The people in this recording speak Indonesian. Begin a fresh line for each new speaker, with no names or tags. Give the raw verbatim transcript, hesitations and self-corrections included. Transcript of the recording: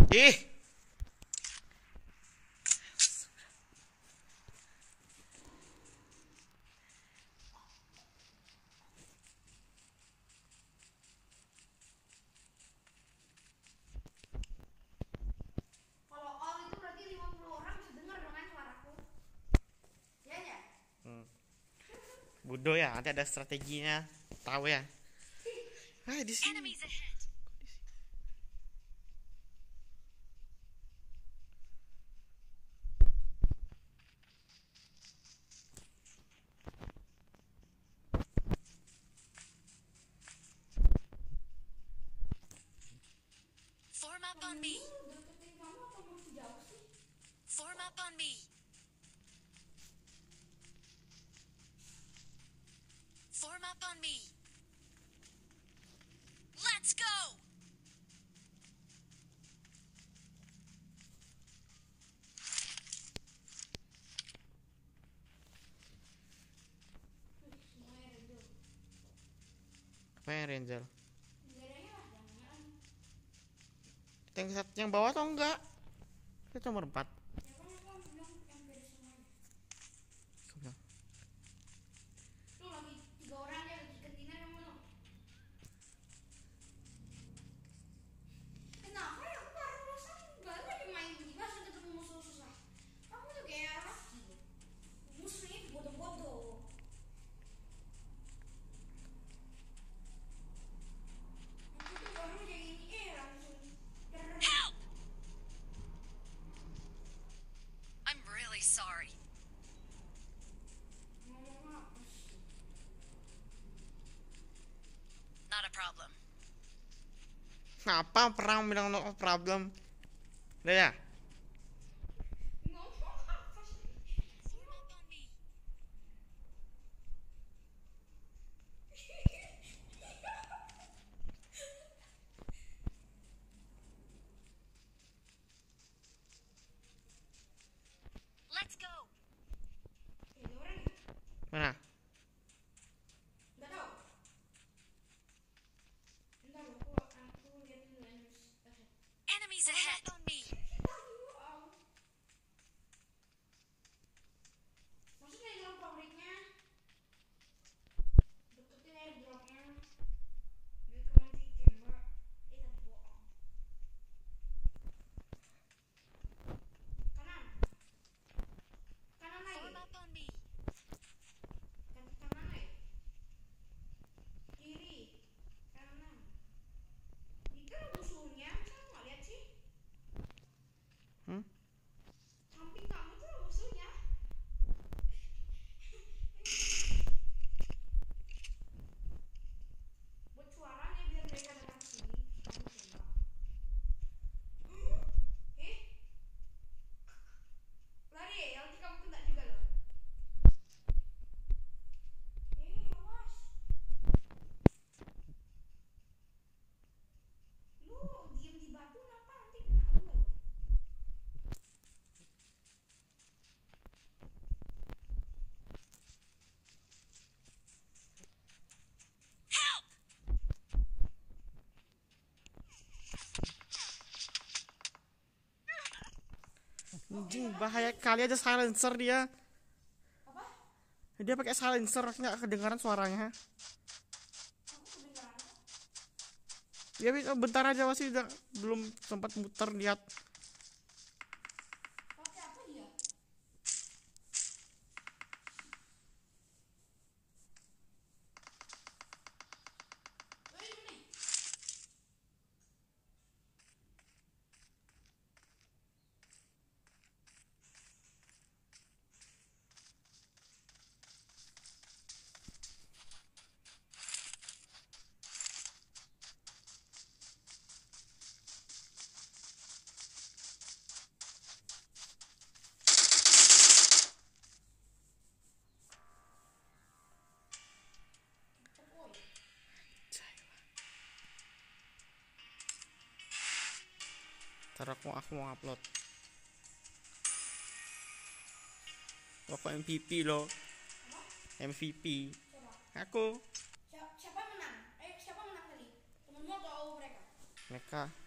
Ih.
Kalau all itu berarti lima puluh orang bisa dengar dong kan suaraku. Ya ya.
Hmm. Bodoh ya, nanti ada strateginya. Tahu ya. Ah, di sini.
Form up on me.
Deketin kamu atau masih jauh sih?
Form up on me. Form up on me. Let's go.
Wih, semuanya Ranger.
Apa yang Ranger?
Negaranya lah, jangan.
Yang yang bawah atau enggak? Itu nomor empat.
Ya kan kamu bilang yang beda semuanya. Tuh lagi tiga orang aja lagi kantina kamu tuh. Kenapa ya aku baru bosan baru aja main begini masa ketemu musuh susah. Kamu tuh kayak laki. Musuhnya bodoh-bodoh. Aku tuh baru aja ini eh langsung ter.
Help! I'm really sorry.
Ngomong apa sih?
Not a problem.
Kenapa perang bilang no problem? Udah ya?
Ngomong apa sih?
Form up on me. Let's go.
Eh, ada orang nih?
Mana?
Nggak tahu. Bentar, aku aku lihat dulu enemies ahead.
Enemies ahead on me.
Wow. Maksudnya di dalam pabriknya deketin airdropnya dia cuma bikin mbak eh tapi bohong kanan kanan lagi
Form up on me.
kan kanan lagi kiri kanan itu musuhnya masa aku nggak lihat sih
Hmm?
samping kamu tuh musuhnya. Buat suaranya biar mereka dengar sini kamu tembak. Eh? Lari ya, nanti kamu kena juga loh. Eh, awas. Lu diem di batu kenapa nanti kena lu loh.
Help!
Anjing, bahaya kali aja silencer dia.
Apa?
Dia pakai silencer, nggak kedengaran suaranya.
Aku kedengaran.
Ya bentar aja masih udah belum sempat muter lihat.
Pakai apa dia? Eh, ini nih. Pokoknya.
Ntar aku, aku mau upload. Aku M V P loh.
Apa?
M V P.
Coba.
Aku.
Siapa, siapa menang? Eh, siapa menang tadi? Temenmu atau mereka?
Mereka.